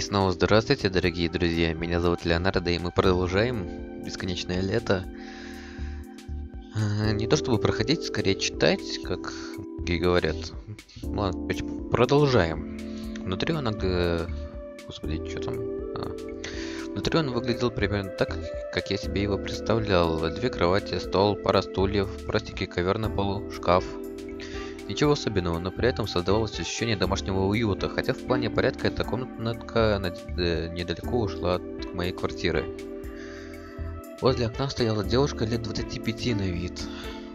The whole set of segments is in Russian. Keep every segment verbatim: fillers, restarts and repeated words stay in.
снова здравствуйте, дорогие друзья. Меня зовут Леонардо, и мы продолжаем бесконечное лето. А, Не то чтобы проходить, скорее читать, как многие говорят. Ладно, короче, продолжаем. Внутри он, г- господи, что там? А. Внутри он выглядел примерно так, как я себе его представлял. Две кровати, стол, пара стульев, пластиковый ковер на полу, шкаф. Ничего особенного, но при этом создавалось ощущение домашнего уюта, хотя в плане порядка эта комнатка недалеко ушла от моей квартиры. Возле окна стояла девушка лет двадцати пяти на вид.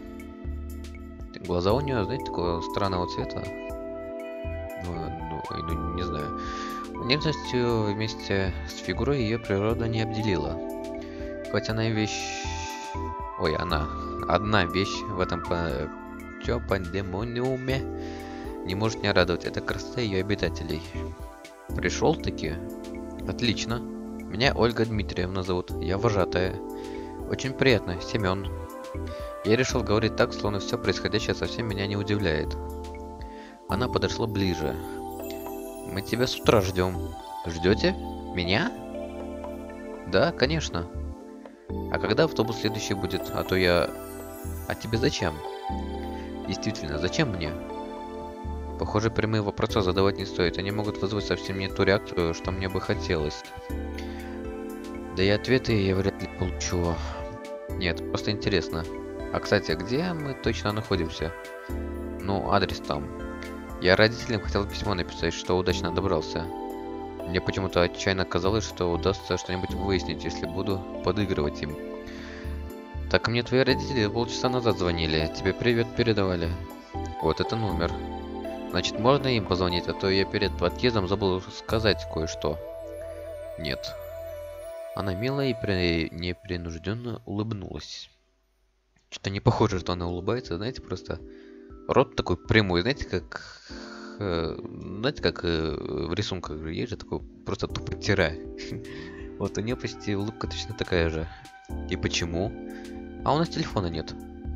Глаза у нее, знаете, такого странного цвета. Ну, ну, ну не знаю. Внешностью вместе с фигурой ее природа не обделила. Хоть она и вещь... Ой, она. Одна вещь в этом... Чё, пандемониуме не может не радовать. Это красота ее обитателей. Пришел-таки? Отлично. Меня Ольга Дмитриевна зовут. Я вожатая. Очень приятно. Семен. Я решил говорить так, словно все происходящее совсем меня не удивляет. Она подошла ближе. Мы тебя с утра ждем. Ждете? Меня? Да, конечно. А когда автобус следующий будет? А то я... А тебе зачем? Действительно, зачем мне? Похоже, прямые вопросы задавать не стоит. Они могут вызвать совсем не ту реакцию, что мне бы хотелось. Да и ответы я вряд ли получу. Нет, просто интересно. А кстати, где мы точно находимся? Ну, адрес там. Я родителям хотел письмо написать, что удачно добрался. Мне почему-то отчаянно казалось, что удастся что-нибудь выяснить, если буду подыгрывать им. Так мне твои родители полчаса назад звонили, тебе привет передавали. Вот это номер. Значит, можно им позвонить, а то я перед отъездом забыл сказать кое-что. Нет. Она мило и при... непринужденно улыбнулась. Что-то не похоже, что она улыбается, знаете, просто рот такой прямой, знаете, как... Э, знаете, как э, в рисунках есть же такой просто тупо тире. Вот у нее почти улыбка точно такая же. И почему? А у нас телефона нет.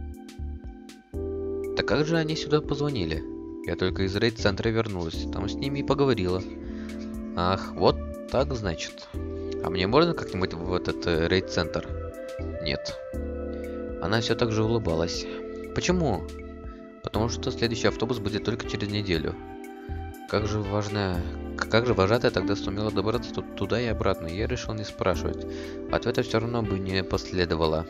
Так как же они сюда позвонили? Я только из рейд-центра вернулась. Там с ними и поговорила. Ах, вот так значит. А мне можно как-нибудь в этот э, рейд-центр? Нет. Она все так же улыбалась. Почему? Потому что следующий автобус будет только через неделю. Как же важно... Как же вожатая тогда сумела добраться тут, туда и обратно? Я решил не спрашивать. Ответа все равно бы не последовало.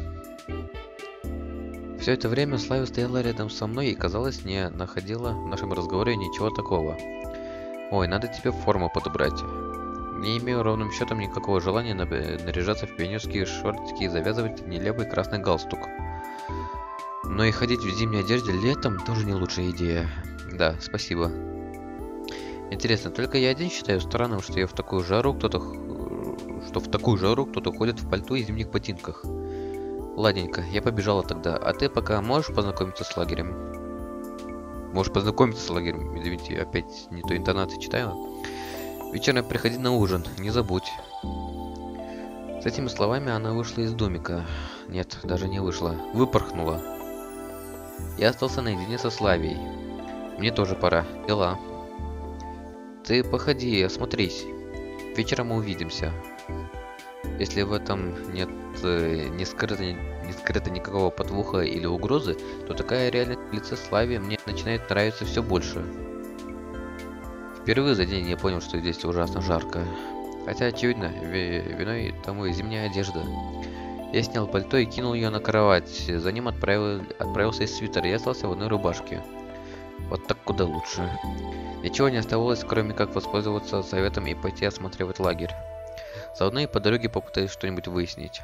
Все это время Славя стояла рядом со мной и, казалось, не находила в нашем разговоре ничего такого. Ой, надо тебе форму подобрать. Не имею ровным счетом никакого желания наряжаться в пионерские шортики и завязывать нелепый красный галстук. Но и ходить в зимней одежде летом тоже не лучшая идея. Да, спасибо. Интересно, только я один считаю странным, что я в такую жару кто-то... Что в такую жару кто-то ходит в пальто и зимних ботинках. Ладненько, я побежала тогда. А ты пока можешь познакомиться с лагерем? Можешь познакомиться с лагерем? Извините, опять не той интонации читаю. Вечером приходи на ужин, не забудь. С этими словами она вышла из домика. Нет, даже не вышла. Выпорхнула. Я остался наедине со Славией. Мне тоже пора. Дела. Ты походи, осмотрись. Вечером мы увидимся. Если в этом нет э, не, скрыто, не скрыто никакого подвоха или угрозы, то такая реальность в лице Слави мне начинает нравиться все больше. Впервые за день я понял, что здесь ужасно жарко. Хотя, очевидно, виной тому и зимняя одежда. Я снял пальто и кинул ее на кровать. За ним отправил, отправился из свитера. Я остался в одной рубашке. Вот так куда лучше. Ничего не оставалось, кроме как воспользоваться советом и пойти осматривать лагерь. Заодно и по дороге попытаюсь что-нибудь выяснить.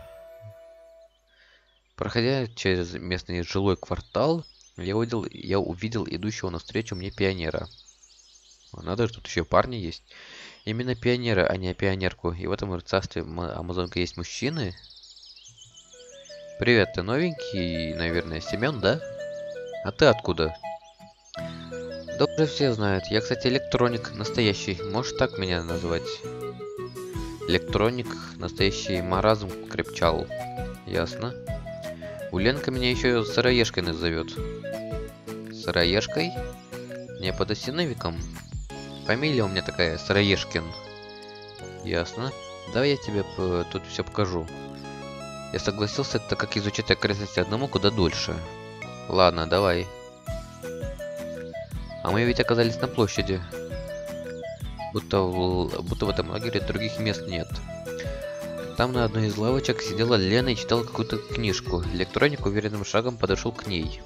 Проходя через местный жилой квартал, я увидел, я увидел идущего навстречу мне пионера. Надо же, тут еще парни есть. Именно пионера, а не пионерку. И в этом царстве Амазонка есть мужчины. Привет, ты новенький, наверное, Семен, да? А ты откуда? Да уже все знают. Я, кстати, электроник, настоящий. Можешь так меня назвать? Электроник, настоящий маразм крепчал. Ясно. Уленка меня еще сыроежкой назовет. Сыроежкой? Не под осиновиком? Фамилия у меня такая, Сыроежкин. Ясно. Давай я тебе п- тут все покажу. Я согласился, так как изучать окрестности одному куда дольше. Ладно, давай. А мы ведь оказались на площади. Будто в, будто в этом лагере других мест нет. Там на одной из лавочек сидела Лена и читала какую-то книжку. Электроник уверенным шагом подошел к ней.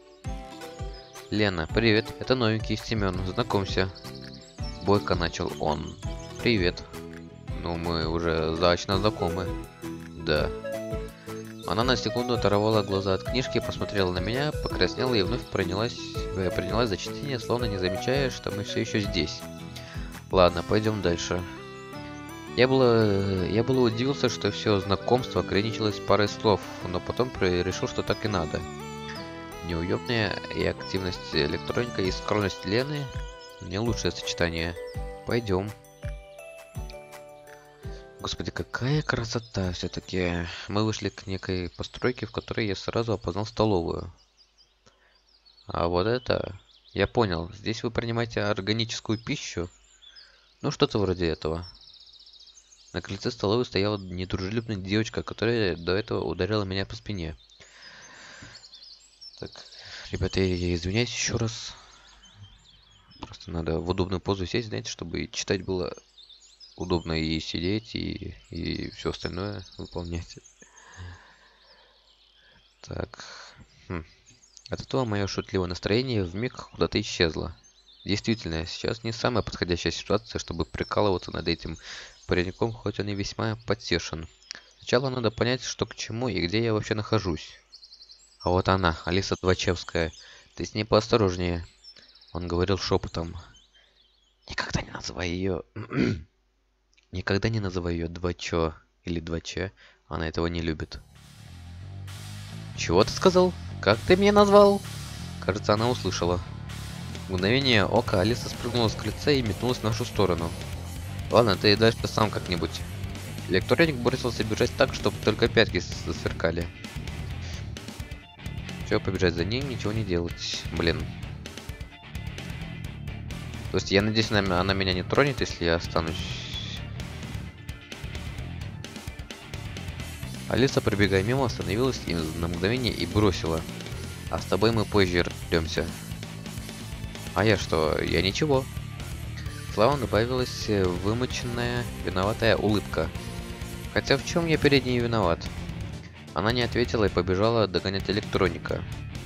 Лена, привет, это новенький Семен, знакомься. Бойко начал он. Привет. Ну, мы уже заочно знакомы. Да. Она на секунду оторвала глаза от книжки, посмотрела на меня, покраснела и вновь принялась, э, принялась за чтение, словно не замечая, что мы все еще здесь. Ладно, пойдем дальше. Я было, я было удивился, что все знакомство ограничилось парой слов, но потом решил, что так и надо. Неуемная и активность электроника и скромность Лены — не лучшее сочетание. Пойдем. Господи, какая красота все-таки. Мы вышли к некой постройке, в которой я сразу опознал столовую. А вот это... Я понял, здесь вы принимаете органическую пищу? Ну, что-то вроде этого. На крыльце столовой стояла недружелюбная девочка, которая до этого ударила меня по спине. Так, ребята, я, я извиняюсь еще раз. Просто надо в удобную позу сесть, знаете, чтобы читать было удобно и сидеть, и, и все остальное выполнять. Так. Хм. От этого мое шутливое настроение вмиг куда-то исчезло. Действительно, сейчас не самая подходящая ситуация, чтобы прикалываться над этим пареньком, хоть он и весьма потешен. Сначала надо понять, что к чему и где я вообще нахожусь. А вот она, Алиса Двачевская. Ты с ней поосторожнее. Он говорил шепотом. Никогда не называй ее... Никогда не называй ее Двачо или Дваче. Она этого не любит. Чего ты сказал? Как ты меня назвал? Кажется, она услышала. В мгновение ока Алиса спрыгнула с крыльца и метнулась в нашу сторону. Ладно, ты дальше сам как-нибудь. Электроник бросился бежать так, чтобы только пятки засверкали. Все, побежать за ним, ничего не делать. Блин. То есть я надеюсь, она, она меня не тронет, если я останусь. Алиса, пробегая мимо, остановилась и на мгновение и бросила. А с тобой мы позже разберемся. А я что? Я ничего. Слава добавилась вымученная, виноватая улыбка. Хотя в чем я перед ней виноват? Она не ответила и побежала догонять электроника.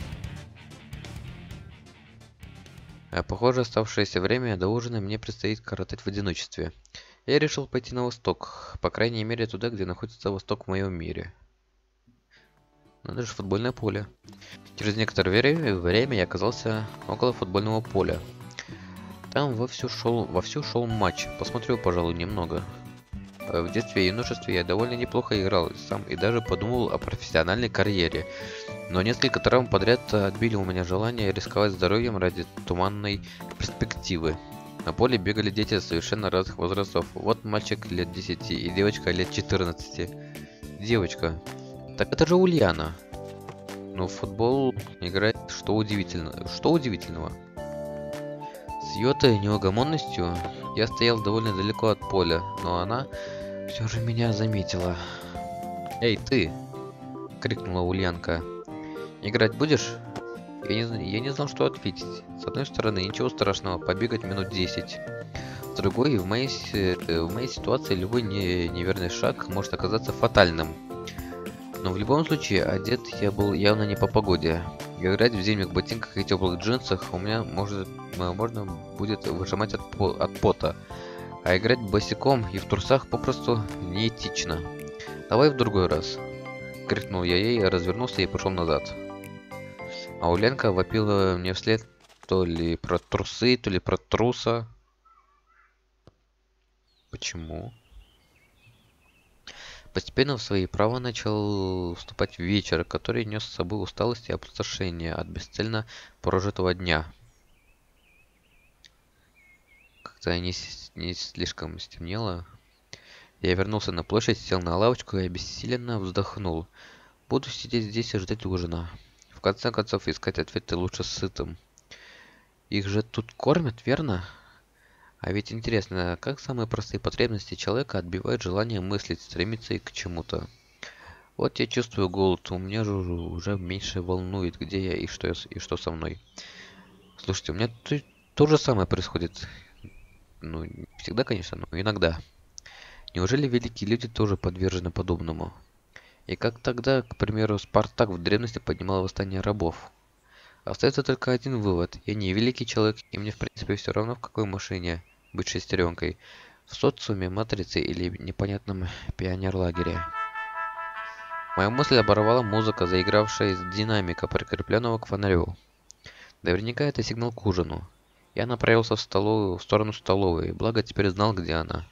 А похоже, оставшееся время до ужина мне предстоит коротать в одиночестве. Я решил пойти на восток, по крайней мере туда, где находится восток в моем мире. Надо же, футбольное поле. Через некоторое время я оказался около футбольного поля. Там вовсю шел, вовсю шел матч. Посмотрю, пожалуй, немного. В детстве и юношестве я довольно неплохо играл сам и даже подумал о профессиональной карьере. Но несколько травм подряд отбили у меня желание рисковать здоровьем ради туманной перспективы. На поле бегали дети совершенно разных возрастов. Вот мальчик лет десяти и девочка лет четырнадцати. Девочка. Так это же Ульяна. Но в футбол играет что удивительно. Что удивительного? С ее-то неугомонностью я стоял довольно далеко от поля, но она все же меня заметила. «Эй, ты!» — крикнула Ульянка. «Играть будешь?» Я не, я не знал, что ответить. С одной стороны, ничего страшного, побегать минут десять. С другой, в моей, в моей ситуации любой не, неверный шаг может оказаться фатальным. Но в любом случае, одет я был явно не по погоде. Играть в зимних ботинках и теплых джинсах у меня может, можно будет выжимать от, по, от пота. А играть босиком и в трусах попросту неэтично. «Давай в другой раз!» — крикнул я ей, развернулся и пошел назад. А Ульянка вопила мне вслед то ли про трусы, то ли про труса. Почему? Постепенно в свои права начал вступать вечер, который нес с собой усталость и опустошение от бесцельно прожитого дня. Когда не, не слишком стемнело, я вернулся на площадь, сел на лавочку и обессиленно вздохнул. Буду сидеть здесь и ждать ужина. В конце концов, искать ответы лучше сытым. Их же тут кормят, верно? А ведь интересно, как самые простые потребности человека отбивают желание мыслить, стремиться и к чему-то. Вот я чувствую голод, у меня же уже меньше волнует, где я и что, я, и что со мной. Слушайте, у меня то, то же самое происходит. Ну, не всегда, конечно, но иногда. Неужели великие люди тоже подвержены подобному? И как тогда, к примеру, Спартак в древности поднимал восстание рабов? Остается только один вывод. Я не великий человек, и мне в принципе все равно, в какой машине быть шестеренкой. В социуме, матрице или непонятном пионерлагере. Мою мысль оборвала музыка, заигравшая из динамика, прикрепленного к фонарю. Наверняка это сигнал к ужину. Я направился в столовую, в сторону столовой, благо теперь знал, где она.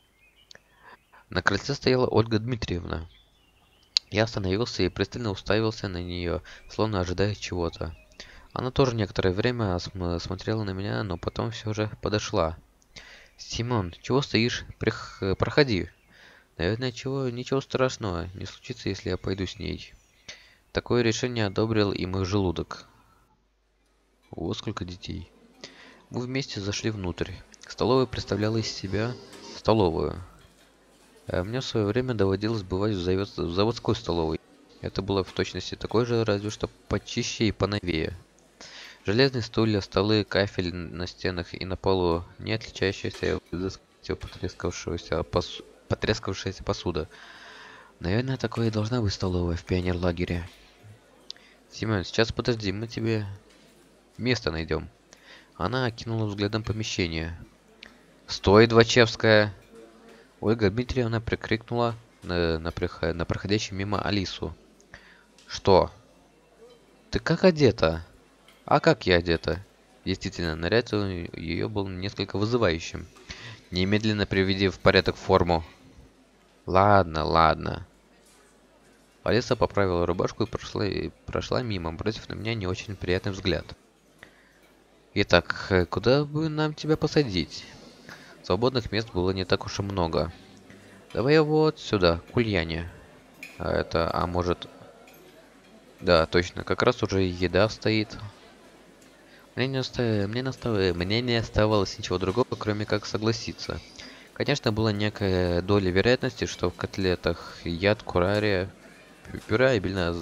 На крыльце стояла Ольга Дмитриевна. Я остановился и пристально уставился на нее, словно ожидая чего-то. Она тоже некоторое время смотрела на меня, но потом все же подошла. «Симон, чего стоишь? Прих... Проходи». Наверное, чего... ничего страшного не случится, если я пойду с ней. Такое решение одобрил и мой желудок. О, сколько детей. Мы вместе зашли внутрь. Столовая представляла из себя столовую. А мне в свое время доводилось бывать в, завод... в заводской столовой. Это было в точности такой же, разве что почище и поновее. Железные стулья, столы, кафель на стенах и на полу, не отличающиеся от потрескавшегося, пос... потрескавшаяся посуда. Наверное, такое и должна быть столовая в пионерлагере. Семен, сейчас подожди, мы тебе место найдем. Она окинула взглядом помещение. «Стой, Двачевская!» Ольга Дмитриевна прикрикнула на, на, на проходящую мимо Алису. «Что? Ты как одета?» «А как я одета?» Действительно, наряд ее был несколько вызывающим. «Немедленно приведи в порядок форму». «Ладно, ладно». Алиса поправила рубашку и прошла, и прошла мимо, бросив на меня не очень приятный взгляд. «Итак, куда бы нам тебя посадить?» Свободных мест было не так уж и много. «Давай я вот сюда, к Ульяне». А это, а может... Да, точно, как раз уже еда стоит. Мне не, оста... мне, настав... Мне не оставалось ничего другого, кроме как согласиться. Конечно, была некая доля вероятности, что в котлетах яд, курария, пюре обильно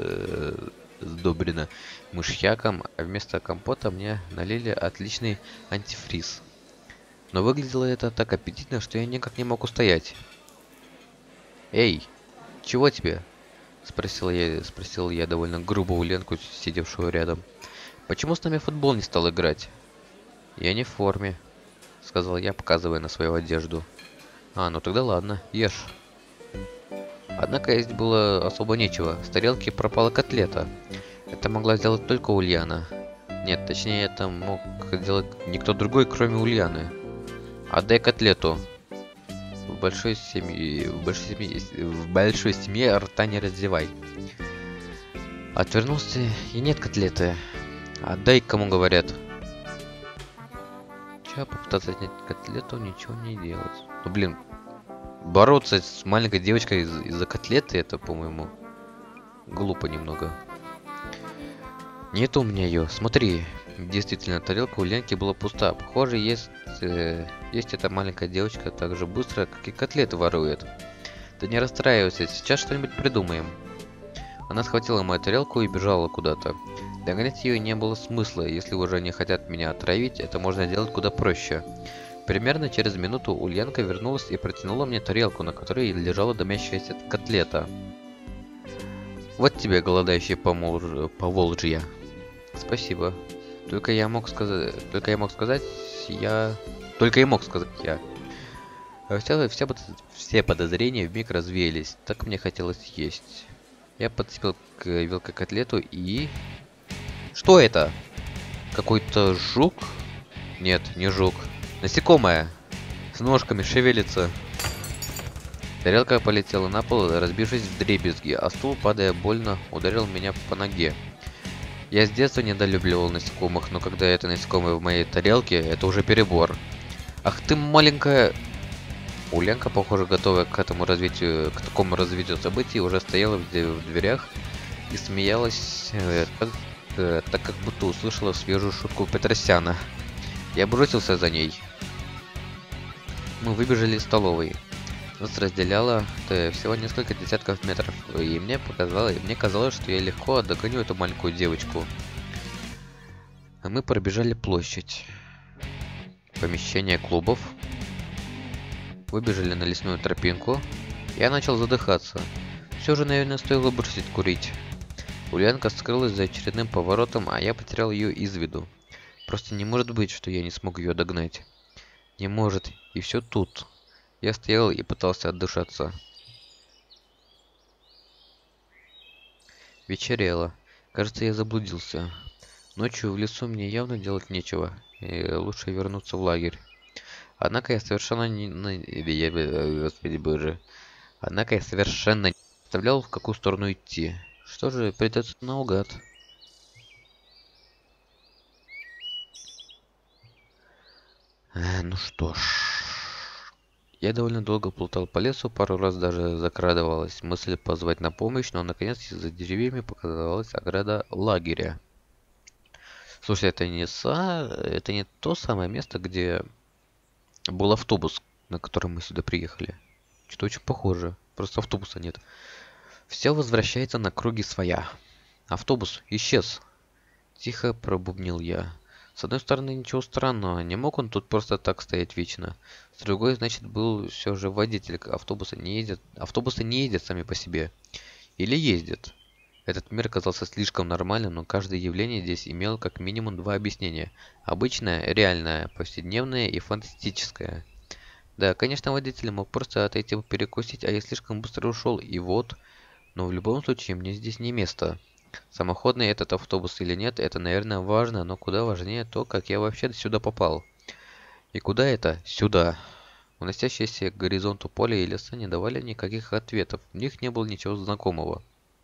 сдобрено мышьяком, а вместо компота мне налили отличный антифриз. Но выглядело это так аппетитно, что я никак не мог устоять. «Эй, чего тебе?» — спросил я, спросил я довольно грубо у Ленку, сидевшую рядом. «Почему с нами в футбол не стал играть?» «Я не в форме», — сказал я, показывая на свою одежду. «А, ну тогда ладно, ешь». Однако есть было особо нечего. С тарелки пропала котлета. Это могла сделать только Ульяна. Нет, точнее, это мог сделать никто другой, кроме Ульяны. «Отдай котлету». В большой семье, в большой семье, в большой семье рта не раздевай. Отвернулся, и нет котлеты. Отдай, кому говорят. Че, попытаться отнять котлету, ничего не делать. Ну блин, бороться с маленькой девочкой из- из-за котлеты, это, по-моему, глупо немного. Нет у меня ее, смотри. Действительно, тарелка у Ленки была пуста. Похоже, есть, э, есть эта маленькая девочка так же быстро, как и котлеты ворует. Да не расстраивайся, сейчас что-нибудь придумаем. Она схватила мою тарелку и бежала куда-то. Догонять ее не было смысла. Если уже не хотят меня отравить, это можно делать куда проще. Примерно через минуту Ульянка вернулась и протянула мне тарелку, на которой лежала дымящаяся котлета. Вот тебе, голодающий Поволжья. Спасибо. Только я мог сказать... Только я мог сказать... Я... Только я мог сказать я. Вся, вся, все подозрения вмиг развеялись. Так мне хотелось есть. Я подцепил к вилкой котлету и... Что это? Какой-то жук? Нет, не жук. Насекомое. С ножками шевелится. Тарелка полетела на пол, разбившись в дребезги, а стул, падая больно, ударил меня по ноге. Я с детства недолюбливал насекомых, но когда это насекомое в моей тарелке, это уже перебор. Ах ты маленькая... Ульянка, похоже, готовая к этому развитию, к такому развитию событий, уже стояла в, в дверях и смеялась, э, так, э, так как будто услышала свежую шутку Петросяна. Я бросился за ней. Мы выбежали из столовой. Нас разделяло э, всего несколько десятков метров, и мне показалось, мне казалось, что я легко догоню эту маленькую девочку. А мы пробежали площадь. Помещение клубов. Выбежали на лесную тропинку. Я начал задыхаться. Все же, наверное, стоило бросить курить. Ульянка скрылась за очередным поворотом, а я потерял ее из виду. Просто не может быть, что я не смог ее догнать. Не может, и все тут. Я стоял и пытался отдышаться. Вечерело. Кажется, я заблудился. Ночью в лесу мне явно делать нечего, и лучше вернуться в лагерь. Однако я совершенно не... Я... Господи боже. Однако я совершенно не представлял, в какую сторону идти. Что же, придется наугад. Э, ну что ж... Я довольно долго плутал по лесу, пару раз даже закрадывалась мысль позвать на помощь, но наконец за деревьями показалась ограда лагеря. Слушай, это не са... это не то самое место, где был автобус, на котором мы сюда приехали. Что-то очень похоже, просто автобуса нет. Все возвращается на круги своя. Автобус исчез. Тихо пробубнил я. С одной стороны, ничего странного, не мог он тут просто так стоять вечно. С другой, значит, был все же водитель автобуса не ездит. Автобусы не ездят сами по себе. Или ездят. Этот мир казался слишком нормальным, но каждое явление здесь имело как минимум два объяснения. Обычное, реальное, повседневное и фантастическое. Да, конечно, водитель мог просто отойти перекусить, а я слишком быстро ушел, и вот. Но в любом случае, мне здесь не место. Самоходный этот автобус или нет, это, наверное, важно, но куда важнее то, как я вообще сюда попал. И куда это? Сюда. Уносящиеся к горизонту поля и леса не давали никаких ответов, в них не было ничего знакомого.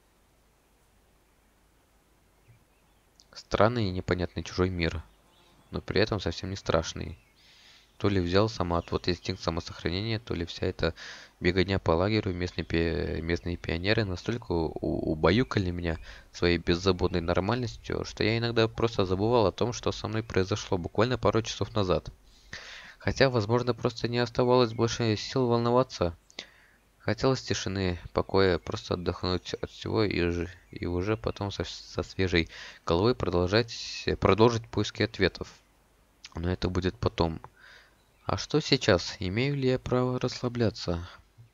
Странный и непонятный чужой мир, но при этом совсем не страшный. То ли взял самоотвод инстинкт самосохранения, то ли вся эта беготня по лагерю, местные, пи... местные пионеры настолько убаюкали меня своей беззаботной нормальностью, что я иногда просто забывал о том, что со мной произошло буквально пару часов назад. Хотя, возможно, просто не оставалось больше сил волноваться. Хотелось тишины, покоя, просто отдохнуть от всего и, ж... и уже потом со... со свежей головой продолжать... продолжить поиски ответов. Но это будет потом. А что сейчас? Имею ли я право расслабляться?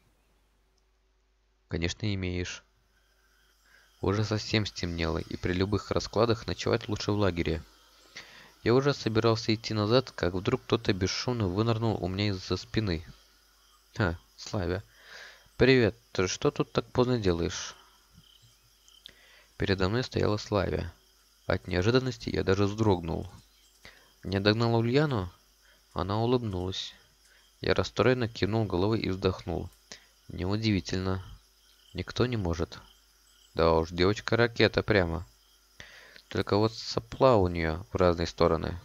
Конечно, имеешь. Уже совсем стемнело, и при любых раскладах ночевать лучше в лагере. Я уже собирался идти назад, как вдруг кто-то бесшумно вынырнул у меня из-за спины. Ха, Славя. Привет, ты что тут так поздно делаешь? Передо мной стояла Славя. От неожиданности я даже вздрогнул. Не догнал Ульяну? Она улыбнулась. Я расстроенно кивнул головой и вздохнул. Неудивительно. Никто не может. Да уж, девочка-ракета прямо. Только вот сопла у нее в разные стороны.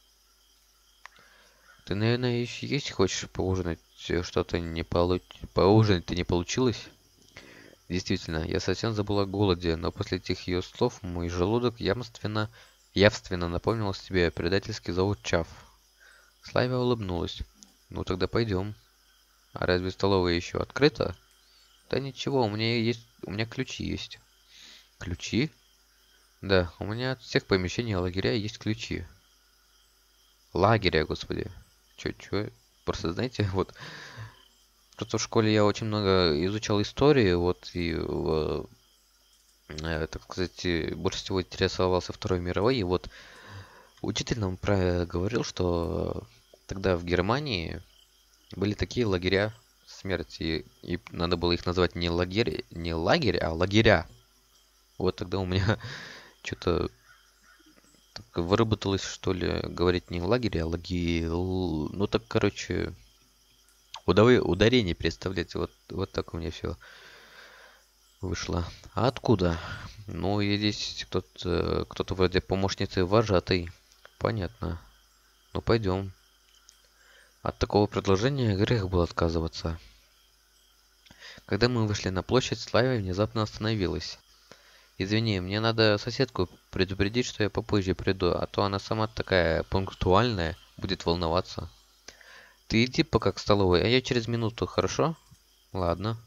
Ты, наверное, еще есть хочешь поужинать? Что-то не получ... Поужинать-то не получилось? Действительно, я совсем забыл о голоде, но после этих ее слов мой желудок явственно, явственно напомнил себе предательский зовут Чав. Славя улыбнулась. Ну тогда пойдем. А разве столовая еще открыта? Да ничего, у меня есть, у меня ключи есть. Ключи? Да, у меня от всех помещений лагеря есть ключи. Лагеря, господи. Чё, чё? Просто знаете, вот. Просто в школе я очень много изучал истории, вот, и, э, э, так сказать, больше всего интересовался Второй мировой, и вот учитель нам про говорил, что тогда в Германии были такие лагеря смерти, и надо было их назвать не лагерь, не лагерь, а лагеря. Вот тогда у меня что-то выработалось, что ли, говорить не лагерь, а лаги... Ну так, короче, удовы... ударение представлять. Вот, вот так у меня все вышло. А откуда? Ну, и здесь кто-то кто-то вроде помощницы вожатой. Понятно. Ну, пойдем. От такого предложения грех было отказываться. Когда мы вышли на площадь, Славя внезапно остановилась. «Извини, мне надо соседку предупредить, что я попозже приду, а то она сама такая пунктуальная, будет волноваться». Ты иди пока к столовой, а я через минуту, хорошо? Ладно.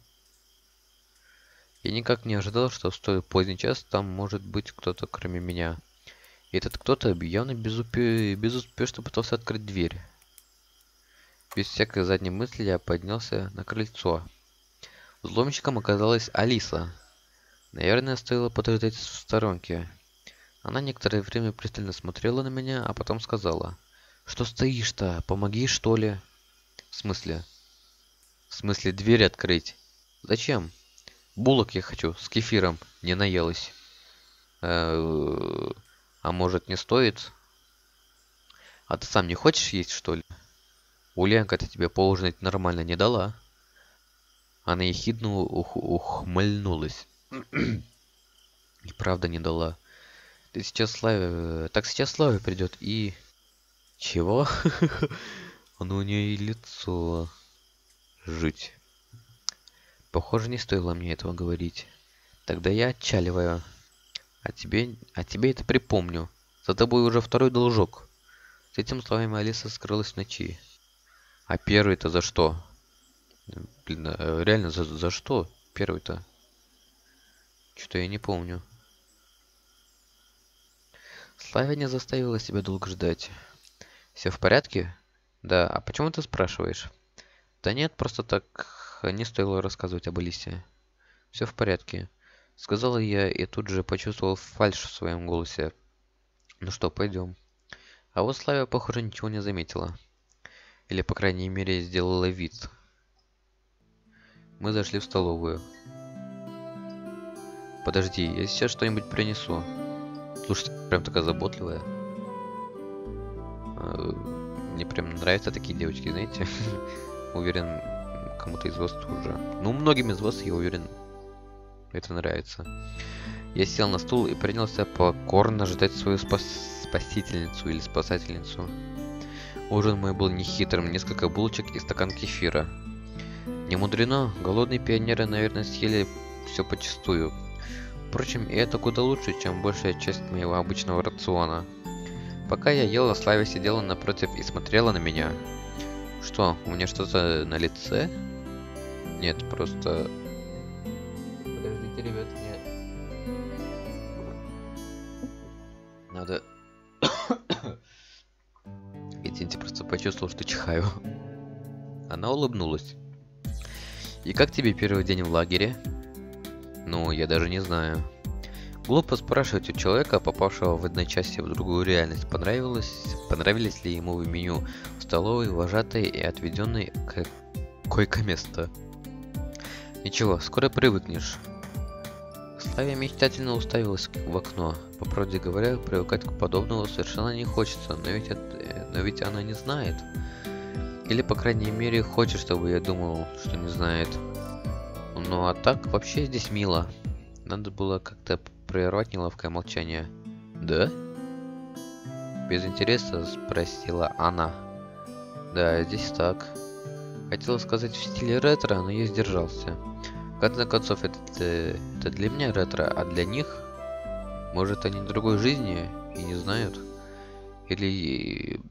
Я никак не ожидал, что в столь поздний час там может быть кто-то кроме меня. И этот кто-то явно безупе... безуспешно пытался открыть дверь. Без всякой задней мысли я поднялся на крыльцо. Взломщиком оказалась Алиса. Наверное, стоило подождать в сторонке. Она некоторое время пристально смотрела на меня, а потом сказала: «Что стоишь-то? Помоги, что ли?» «В смысле?» «В смысле дверь открыть?» «Зачем?» «Булок я хочу, с кефиром, не наелась». «Э-э, а может, не стоит?» «А ты сам не хочешь есть, что ли?» «Ульянка-то тебе поужинать нормально не дала». Она ехидно ух ухмыльнулась. И правда не дала. Ты сейчас Славе... Так сейчас Славе придет и... Чего? Ну у нее и лицо... Жуть. Похоже, не стоило мне этого говорить. Тогда я отчаливаю. А тебе... А тебе это припомню. За тобой уже второй должок. С этими словами Алиса скрылась в ночи. А первый-то за что? Блин, реально, за, за что первый-то? Что-то я не помню. Славя не заставила себя долго ждать. Все в порядке? Да, а почему ты спрашиваешь? Да нет, просто так не стоило рассказывать об Алисе. Все в порядке, сказала я и тут же почувствовал фальшь в своем голосе. Ну что, пойдем. А вот Славя, похоже, ничего не заметила. Или, по крайней мере, сделала вид. Мы зашли в столовую. Подожди, я сейчас что-нибудь принесу. Слушай, прям такая заботливая. Мне прям нравятся такие девочки, знаете. Уверен, кому-то из вас тоже. Ну, многим из вас, я уверен, это нравится. Я сел на стул и принялся покорно ждать свою спас спасительницу или спасательницу. Ужин мой был нехитрым, несколько булочек и стакан кефира. Не мудрено, голодные пионеры, наверное, съели все почистую. Впрочем, и это куда лучше, чем большая часть моего обычного рациона. Пока я ела, Славя сидела напротив и смотрела на меня. Что, у меня что-то на лице? Нет, просто... Подождите, ребят, мне... Надо... Извините, просто почувствовал, что чихаю. Она улыбнулась. И как тебе первый день в лагере? Ну, я даже не знаю. Глупо спрашивать у человека, попавшего в одночасье в другую реальность, понравилось, понравились ли ему в меню в столовой, вожатой и отведенной к койко-место. Ничего, скоро привыкнешь. Славя мечтательно уставилась в окно. По правде говоря, привыкать к подобному совершенно не хочется, но ведь, это, но ведь она не знает. Или, по крайней мере, хочет, чтобы я думал, что не знает. Ну а так, вообще здесь мило. Надо было как-то прервать неловкое молчание. Да? Без интереса спросила она. Да, здесь так. Хотела сказать в стиле ретро, но я сдержался. В конце концов, это, это для меня ретро, а для них? Может, они другой жизни и не знают? Или...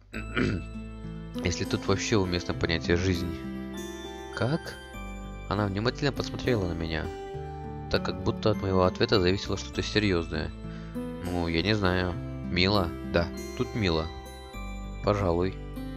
Если тут вообще уместно понятие «жизнь». Как? Она внимательно посмотрела на меня, так как будто от моего ответа зависело что-то серьезное. Ну, я не знаю. Мило? Да, тут мило. Пожалуй.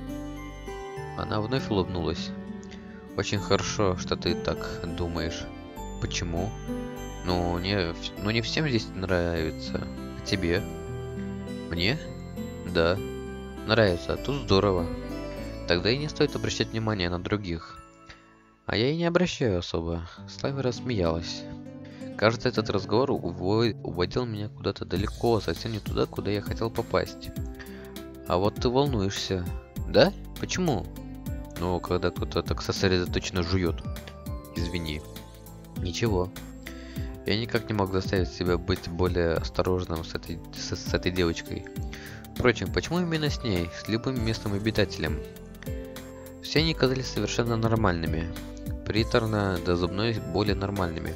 Она вновь улыбнулась. Очень хорошо, что ты так думаешь. Почему? Ну, не, ну не всем здесь нравится. А тебе? Мне? Да. Нравится, тут здорово. Тогда и не стоит обращать внимание на других. А я и не обращаю особо. Славя рассмеялась. Кажется, этот разговор уводил меня куда-то далеко, совсем не туда, куда я хотел попасть. А вот ты волнуешься. Да? Почему? Ну, когда кто-то так сосредоточенно жует. Извини. Ничего. Я никак не мог заставить себя быть более осторожным с этой, с, с этой девочкой. Впрочем, почему именно с ней, с любым местным обитателем? Все они казались совершенно нормальными. Приторно до зубной боли нормальными.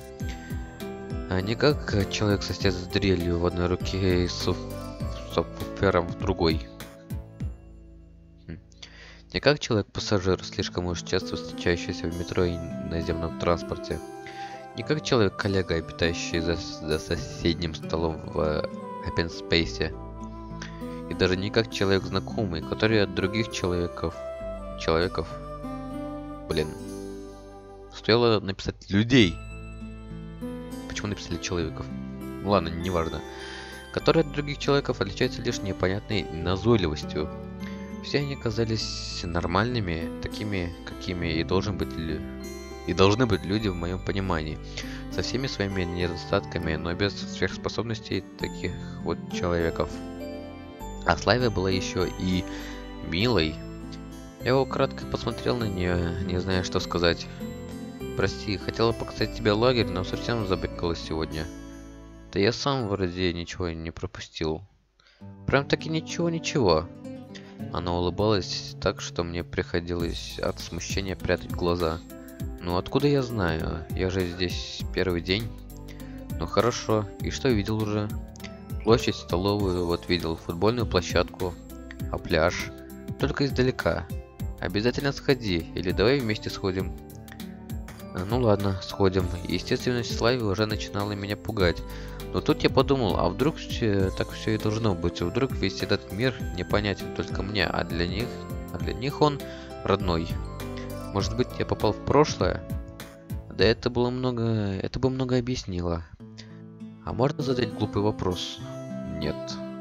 А не как человек-сосед с дрелью в одной руке и с сапфером в другой. Хм. Не как человек-пассажир, слишком уж часто встречающийся в метро и наземном транспорте. Не как человек-коллега, обитающий за, за соседним столом в Open Space. И даже не как человек знакомый, который от других человеков... Человеков... Блин. Стоило написать людей. Почему написали человеков? Ну ладно, неважно. Который от других человеков отличается лишь непонятной назойливостью. Все они казались нормальными, такими, какими и должен быть лю... и должны быть люди в моем понимании, со всеми своими недостатками, но без сверхспособностей таких вот человеков. А Славия была еще и милой. Я украдкой посмотрел на нее, не зная, что сказать. Прости, хотела показать тебе лагерь, но совсем забегалась сегодня. Да я сам вроде ничего не пропустил. Прям таки ничего-ничего. Она улыбалась так, что мне приходилось от смущения прятать глаза. Ну откуда я знаю? Я же здесь первый день. Ну хорошо, и что видел уже? Площадь, столовую, вот видел, футбольную площадку. А пляж? Только издалека. Обязательно сходи, или давай вместе сходим. Ну ладно, сходим. Естественность Слави уже начинала меня пугать. Но тут я подумал, а вдруг все, так все и должно быть. Вдруг весь этот мир непонятен только мне, а для них, а для них он родной. Может быть, я попал в прошлое? Да это было много, это бы много объяснило. А можно задать глупый вопрос? Нет.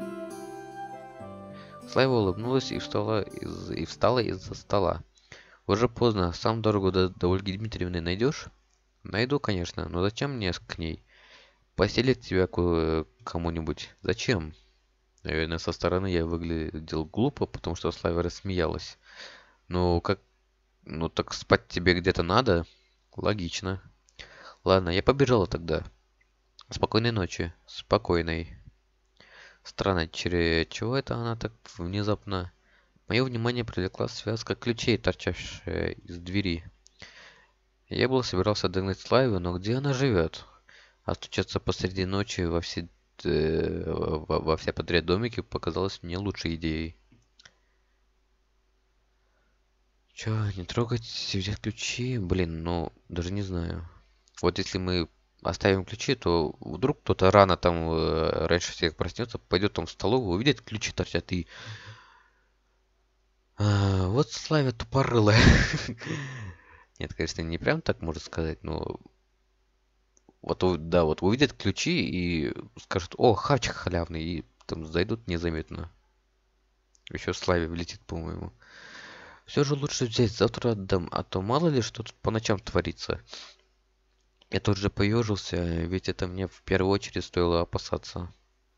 Слава улыбнулась и встала из, и встала из-за стола. Уже поздно, сам дорогу до, до Ольги Дмитриевны найдешь? Найду, конечно, но зачем мне к ней? Поселить тебя кому-нибудь? Зачем? Наверное, со стороны я выглядел глупо, потому что Слава рассмеялась. Ну, как... Ну, так спать тебе где-то надо? Логично. Ладно, я побежала тогда. Спокойной ночи. Спокойной. Странно, через чего это она так внезапно... Мое внимание привлекла связка ключей, торчавшая из двери. Я был собирался догнать Славу, но где она живет? А стучаться посреди ночи во все, э, во, во все подряд домики показалось мне лучшей идеей. Чё, не трогать, взять ключи? Блин, ну, даже не знаю. Вот если мы оставим ключи, то вдруг кто-то рано там, э, раньше всех проснется, пойдет там в столовую, увидит ключи торчат и... А, вот Славя тупорылая. Нет, конечно, не прям так можно сказать, но... Вот, да, вот увидят ключи и скажут, о, хавчик халявный, и там зайдут незаметно. Еще Славе влетит, по-моему. Все же лучше взять, завтра отдам, а то мало ли что тут по ночам творится. Я тут же поежился, ведь это мне в первую очередь стоило опасаться.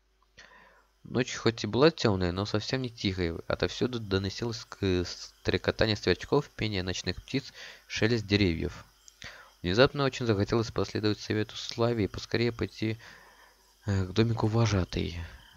Ночь хоть и была темная, но совсем не тихой. Отовсюду доносилось стрекотание сверчков, пение ночных птиц, шелест деревьев. Внезапно очень захотелось последовать совету Славе и поскорее пойти э, к домику вожатой.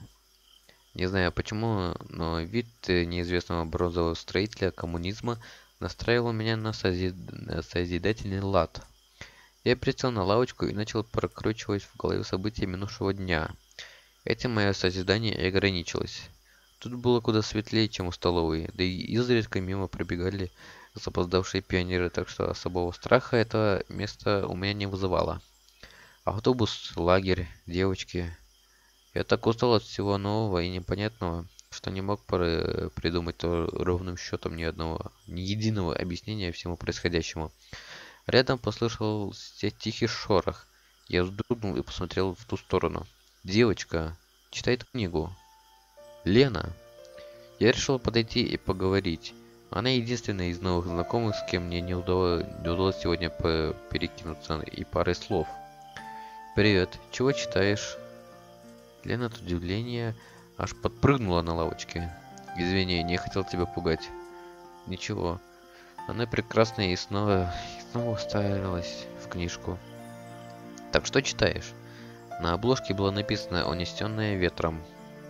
Не знаю почему, но вид неизвестного бронзового строителя коммунизма настраивал меня на, созид... на созидательный лад. Я присел на лавочку и начал прокручивать в голове события минувшего дня. Этим мое созидание и ограничилось. Тут было куда светлее, чем у столовой, да и изредка мимо пробегали запоздавшие пионеры, так что особого страха это место у меня не вызывало. Автобус, лагерь, девочки. Я так устал от всего нового и непонятного, что не мог придумать то ровным счетом ни одного, ни единого объяснения всему происходящему. Рядом послышался тихий шорох. Я вздрогнул и посмотрел в ту сторону. Девочка читает книгу. Лена. Я решил подойти и поговорить. Она единственная из новых знакомых, с кем мне не удалось, не удалось сегодня перекинуться и парой слов. Привет, чего читаешь? Лена от удивления аж подпрыгнула на лавочке. Извини, не хотел тебя пугать. Ничего. Она прекрасная и снова, и снова уставилась в книжку. Так что читаешь? На обложке было написано «Унесенная ветром».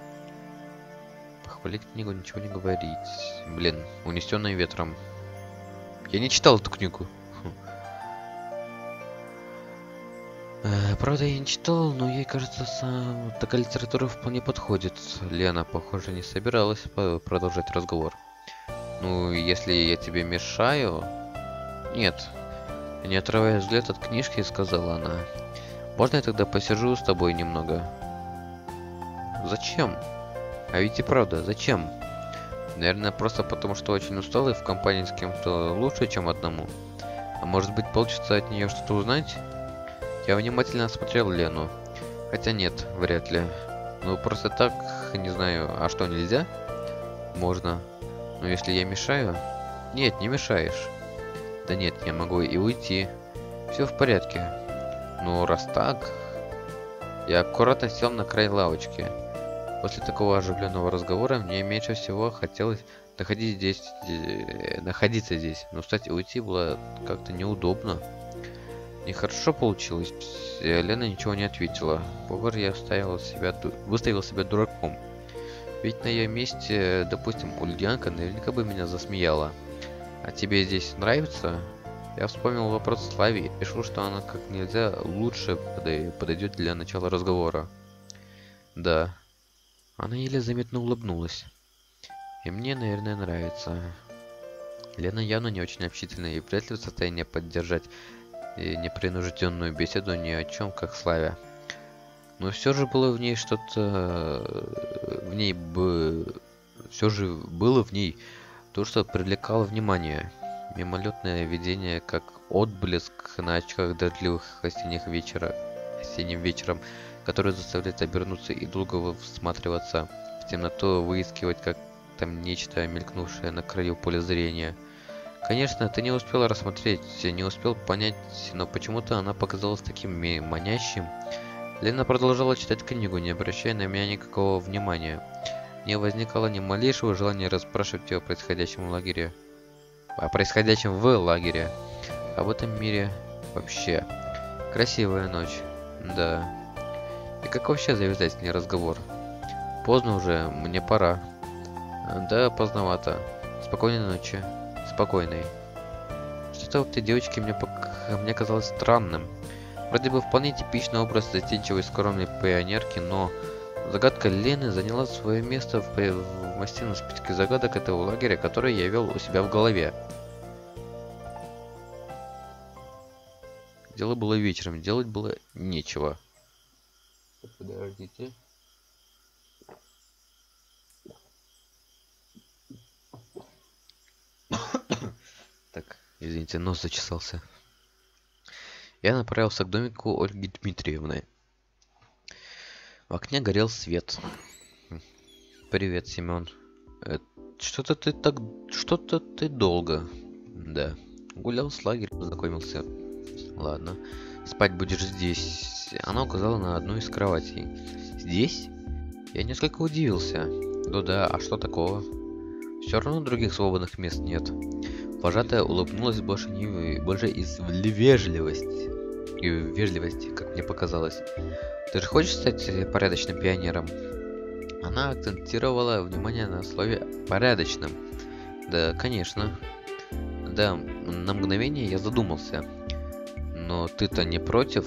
Похвалить книгу, ничего не говорить. Блин, «Унесенная ветром». Я не читал эту книгу. Э, правда, я не читал, но ей кажется, сам... такая литература вполне подходит. Лена, похоже, не собиралась продолжать разговор. Ну, если я тебе мешаю... Нет. Не отрывая взгляд от книжки, сказала она. Можно я тогда посижу с тобой немного? Зачем? А ведь и правда, зачем? Наверное, просто потому, что очень устал и в компании с кем-то лучше, чем одному. А может быть, получится от нее что-то узнать? Я внимательно осмотрел Лену. Хотя нет, вряд ли. Ну, просто так, не знаю. А что, нельзя? Можно. Но если я мешаю... Нет, не мешаешь. Да нет, я могу и уйти. Все в порядке. Ну, раз так... Я аккуратно сел на край лавочки. После такого оживленного разговора мне меньше всего хотелось находить здесь, э, находиться здесь. Но, кстати, уйти было как-то неудобно. Нехорошо получилось. Лена ничего не ответила. Повар я ставил себя, выставил себя дураком. Ведь на ее месте, допустим, Ульянка наверняка бы меня засмеяла. А тебе здесь нравится? Я вспомнил вопрос Славе и решил, что она как нельзя лучше подойдет для начала разговора. Да. Она еле заметно улыбнулась. И мне, наверное, нравится. Лена явно не очень общительная и вряд ли в состоянии поддержать непринужденную беседу ни о чем, как Славя. Но все же было в ней что-то... В ней бы... Все же было в ней то, что привлекало внимание. Мимолетное видение, как отблеск на очках дождливых осенних вечера, осенним вечером, который заставляет обернуться и долго всматриваться в темноту, выискивать как там нечто, мелькнувшее на краю поля зрения. Конечно, ты не успел рассмотреть, не успел понять, но почему-то она показалась таким манящим. Лена продолжала читать книгу, не обращая на меня никакого внимания. Не возникало ни малейшего желания расспрашивать ее о происходящем в лагере. О происходящем в лагере. Об этом мире вообще. Красивая ночь. Да. И как вообще завязать с ней разговор? Поздно уже, мне пора. Да, поздновато. Спокойной ночи. Спокойной. Что-то в этой девочке мне, мне казалось странным. Вроде бы вполне типичный образ застенчивой скромной пионерки, но загадка Лены заняла свое место в, в массивном списке загадок этого лагеря, который я вел у себя в голове. Дело было вечером, делать было нечего. Подождите. Так, извините, нос зачесался. Я направился к домику Ольги Дмитриевны. В окне горел свет. Привет, Семен. Э, что-то ты так... Что-то ты долго. Да. Гулял с лагерем, познакомился. Ладно. Спать будешь здесь. Она указала на одну из кроватей. Здесь? Я несколько удивился. Ну да, а что такого? Все равно других свободных мест нет. Вожатая улыбнулась больше не больше из вежливости. И вежливости, как мне показалось. Ты же хочешь стать порядочным пионером? Она акцентировала внимание на слове «порядочным». Да, конечно. Да, на мгновение я задумался. Но ты-то не против?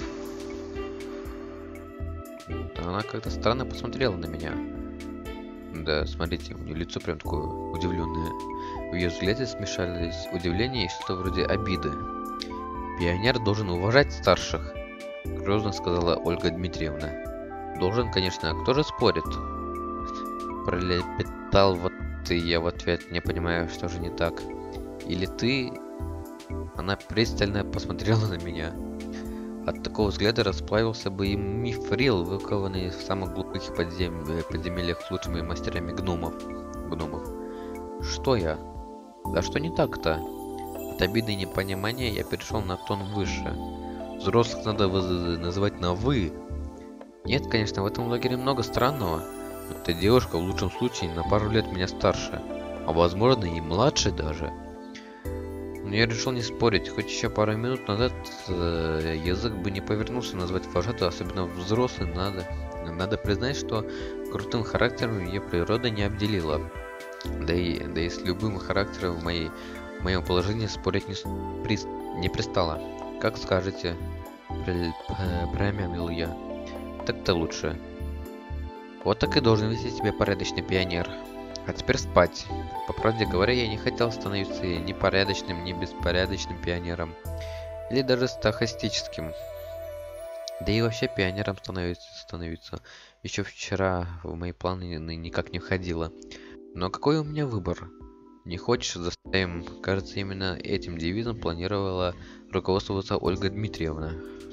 Она как-то странно посмотрела на меня. Да, смотрите, у нее лицо прям такое удивленное. В ее взгляде смешались удивление и что-то вроде обиды. Пионер должен уважать старших, грозно сказала Ольга Дмитриевна. Должен, конечно, а кто же спорит? Пролепетал вот ты, я в ответ, не понимаю, что же не так. Или ты... Она пристально посмотрела на меня. От такого взгляда расплавился бы и мифрил, выкованный в самых глубоких подзем... подземельях лучшими мастерами гномов. гномов. Что я? Да что не так-то? От обиды и непонимания я перешел на тон выше. Взрослых надо называть на «вы». Нет, конечно, в этом лагере много странного. Эта девушка в лучшем случае на пару лет меня старше, а возможно и младше даже. Но я решил не спорить, хоть еще пару минут назад э, язык бы не повернулся назвать вожатую, особенно взрослым надо. Надо признать, что крутым характером ее природа не обделила. Да и, да и с любым характером в, моей, в моем положении спорить не, при, не пристало. Как скажете, промямлил я. Так-то лучше. Вот так и должен вести себя порядочный пионер. А теперь спать. По правде говоря, я не хотел становиться ни порядочным, ни беспорядочным пионером. Или даже стахастическим. Да и вообще пионером становиться, становиться. Еще вчера в мои планы никак не входило. Но какой у меня выбор? Не хочешь, заставим. Кажется, именно этим девизом планировала руководствоваться Ольга Дмитриевна.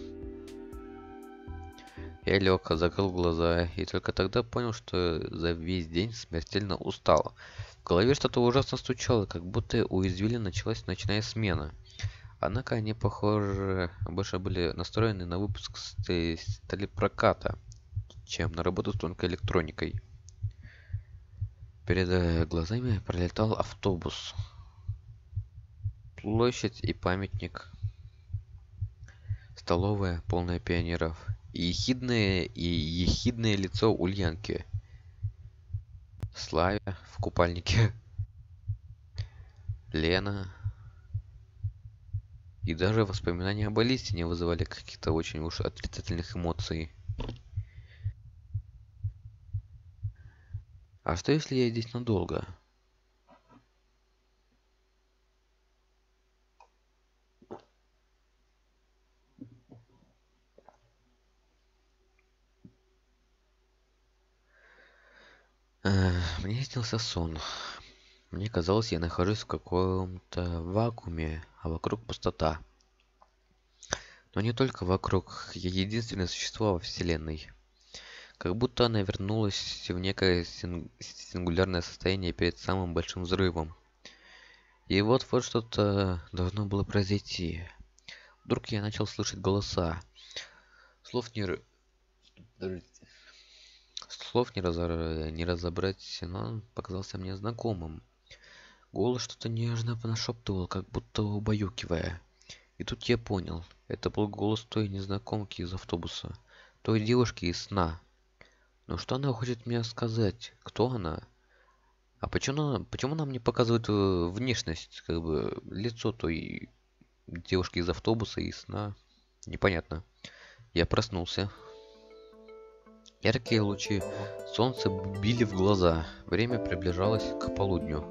Я лег, закрыл глаза и только тогда понял, что за весь день смертельно устал. В голове что-то ужасно стучало, как будто у извилин началась ночная смена. Однако они, похоже, больше были настроены на выпуск сталепроката, чем на работу с тонкой электроникой. Перед глазами пролетал автобус. Площадь и памятник. Столовая, полная пионеров. И ехидное, и ехидное лицо Ульянки. Славя в купальнике. Лена. И даже воспоминания об Алисе не вызывали каких-то очень уж отрицательных эмоций. А что если я здесь надолго? Мне снился сон. Мне казалось, я нахожусь в каком-то вакууме, а вокруг пустота. Но не только вокруг, я единственное существо во Вселенной. Как будто она вернулась в некое синг сингулярное состояние перед самым большим взрывом. И вот-вот что-то должно было произойти. Вдруг я начал слышать голоса. Слов не... Слов не, разор... не разобрать, но он показался мне знакомым. Голос что-то нежно нашептывал, как будто убаюкивая. И тут я понял. Это был голос той незнакомки из автобуса. Той девушки из сна. Но что она хочет мне сказать? Кто она? А почему она, почему она мне показывает внешность, как бы лицо той девушки из автобуса и сна? Непонятно. Я проснулся. Яркие лучи солнца били в глаза. Время приближалось к полудню.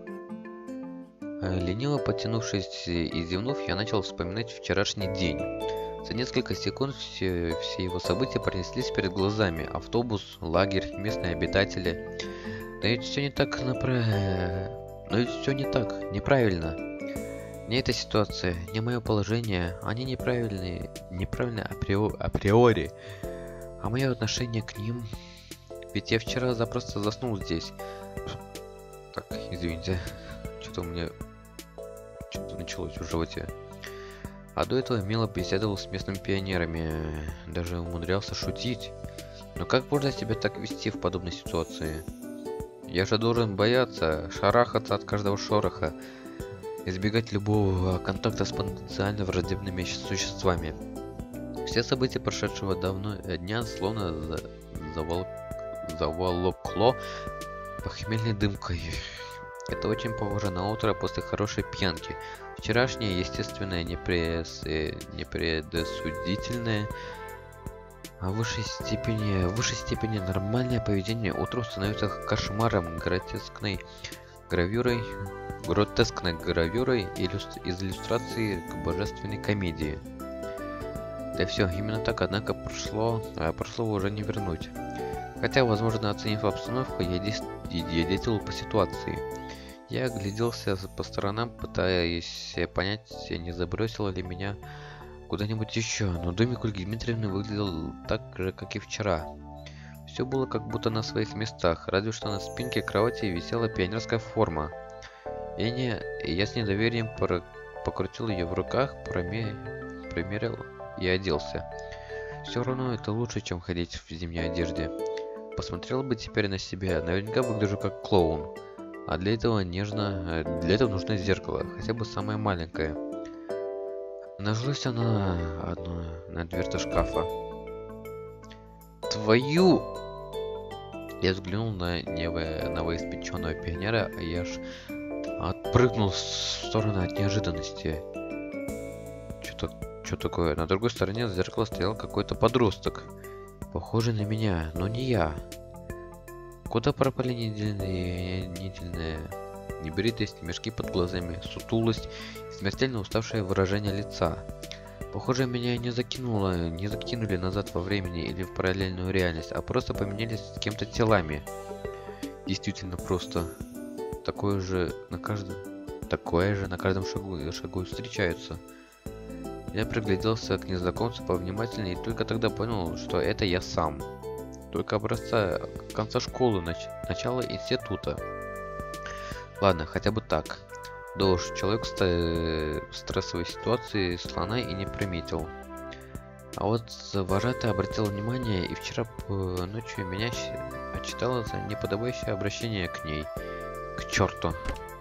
Лениво потянувшись и зевнув, я начал вспоминать вчерашний день. За несколько секунд все, все его события пронеслись перед глазами. Автобус, лагерь, местные обитатели. Но ведь все не так напра... Но ведь все не так, неправильно. Не эта ситуация, не мое положение, они неправильные, неправильные априори, априори. А мое отношение к ним... Ведь я вчера запросто заснул здесь. Так, извините. Что-то у меня... Что-то началось в животе. А до этого мило беседовал с местными пионерами. Даже умудрялся шутить. Но как можно себя так вести в подобной ситуации? Я же должен бояться, шарахаться от каждого шороха. Избегать любого контакта с потенциально враждебными существами. Все события прошедшего давно дня словно за... завол... заволокло похмельной дымкой. Это очень похоже на утро после хорошей пьянки. Вчерашнее, естественное, непрес... непредосудительное, а в высшей степени, в высшей степени нормальное поведение утром становится кошмаром, гротескной гравюрой, гротескной гравюрой иллюстр... из иллюстрации к божественной комедии. Да все, именно так, однако прошло, а прошло уже не вернуть. Хотя, возможно, оценив обстановку, я, дес... я действовал по ситуации. Я огляделся по сторонам, пытаясь понять, не забросило ли меня куда-нибудь еще, но домик Ольги Дмитриевны выглядел так же, как и вчера. Все было как будто на своих местах, разве что на спинке кровати висела пионерская форма. И не... я с недоверием покрутил ее в руках, проме... примерил и оделся. Все равно это лучше, чем ходить в зимней одежде. Посмотрел бы теперь на себя, наверняка выгляжу как клоун. А для этого нежно... Для этого нужно зеркало, хотя бы самое маленькое. Нажилось оно одно на дверце шкафа. Твою... Я взглянул на нево... новоиспеченного пионера, а я аж отпрыгнул в сторону от неожиданности. Что-то... Что такое? На другой стороне зеркала стоял какой-то подросток. Похожий на меня, но не я. Куда пропали недельные, недельные небритость, мешки под глазами, сутулость и смертельно уставшее выражение лица? Похоже, меня не закинуло, не закинули назад во времени или в параллельную реальность, а просто поменялись с кем-то телами. Действительно просто. Такое же на каждом, такое же на каждом шагу, шагу встречаются. Я пригляделся к незнакомцу повнимательнее и только тогда понял, что это я сам. Только образца конца школы, нач начала института. Ладно, хотя бы так. Да уж, человек в стрессовой ситуации слона и не приметил. А вот вожатый обратил внимание, и вчера ночью меня отчитала за неподобающее обращение к ней. К черту.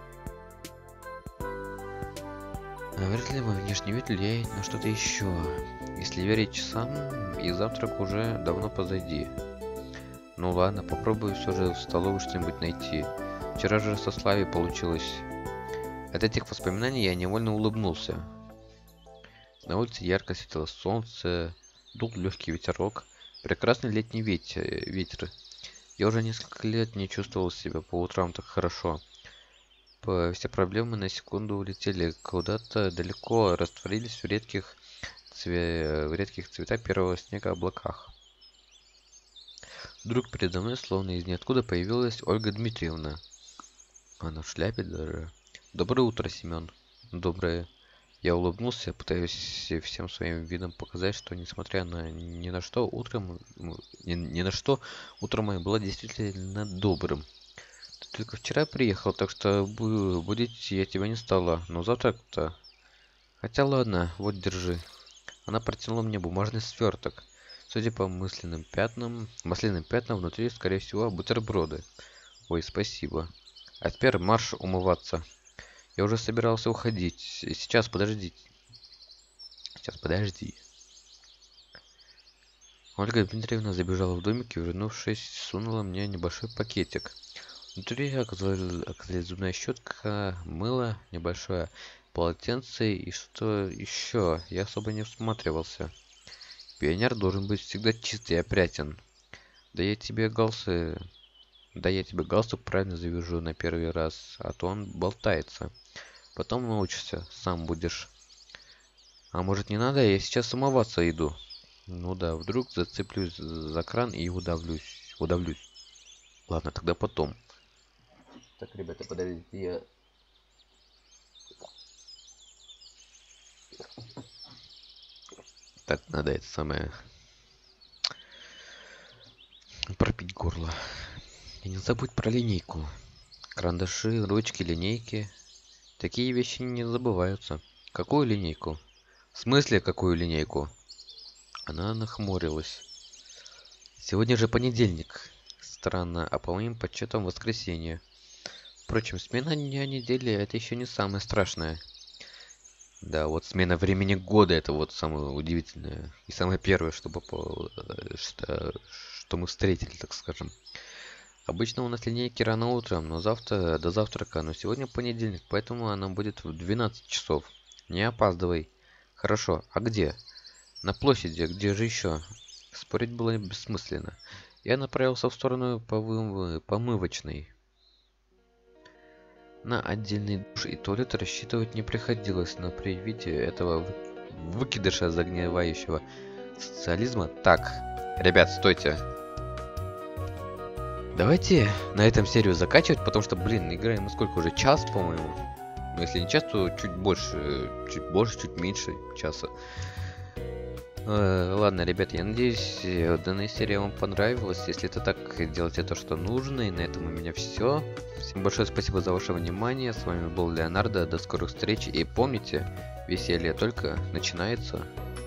Вряд ли мой внешний вид влияет на что-то еще. Если верить часам, и завтрак уже давно позади. Ну ладно, попробую все же в столовой что-нибудь найти. Вчера же со Славей получилось. От этих воспоминаний я невольно улыбнулся. На улице ярко светило солнце, дул легкий ветерок, прекрасный летний ветер. ветер. Я уже несколько лет не чувствовал себя по утрам так хорошо. Все проблемы на секунду улетели куда-то далеко, растворились в редких, цве... в редких цветах первого снега облаках. Вдруг передо мной, словно из ниоткуда, появилась Ольга Дмитриевна. Она в шляпе даже. Доброе утро, Семен. Доброе. Я улыбнулся, пытаясь всем своим видом показать, что несмотря на ни на что, утром ни, ни на что, утро мое было действительно добрым. Ты только вчера приехал, так что будить я тебя не стала, но завтра-то... Хотя ладно, вот держи. Она протянула мне бумажный сверток. Судя по мысленным пятнам, масляным пятнам внутри, скорее всего, бутерброды. Ой, спасибо. А теперь марш умываться. Я уже собирался уходить. Сейчас, подожди. Сейчас, подожди. Ольга Дмитриевна забежала в домик и, вернувшись, сунула мне небольшой пакетик. Внутри оказалась, оказалась зубная щетка, мыло, небольшое полотенце и что еще. Я особо не всматривался. Пионер должен быть всегда чистый и опрятен. Да я тебе галсы... Да я тебе галстук правильно завяжу на первый раз, а то он болтается. Потом научишься, сам будешь. А может не надо, я сейчас умываться иду. Ну да, вдруг зацеплюсь за кран и удавлюсь. Удавлюсь. Ладно, тогда потом. Так, ребята, подождите, я... Так, надо это самое... пропить горло. И не забудь про линейку. Карандаши, ручки, линейки. Такие вещи не забываются. Какую линейку? В смысле, какую линейку? Она нахмурилась. Сегодня же понедельник. Странно, а по моим подсчетам воскресенье. Впрочем, смена дня недели это еще не самое страшное. Да, вот смена времени года это вот самое удивительное. И самое первое, что, попало, что, что мы встретили, так скажем. Обычно у нас линейки рано утром, но завтра до завтрака. Но сегодня понедельник, поэтому она будет в двенадцать часов. Не опаздывай. Хорошо, а где? На площади, где же еще? Спорить было бессмысленно. Я направился в сторону повы... помывочной. На отдельный душ и туалет рассчитывать не приходилось, но при виде этого выкидыша загнивающего социализма... Так, ребят, стойте. Давайте на этом серию заканчивать, потому что, блин, играем мы сколько уже? Час, по-моему. Но если не час, то чуть больше, чуть больше, чуть меньше часа. Э, ладно, ребят, я надеюсь, данная серия вам понравилась. Если это так, делайте то, что нужно. И на этом у меня все. Всем большое спасибо за ваше внимание. С вами был Леонардо. До скорых встреч. И помните, веселье только начинается.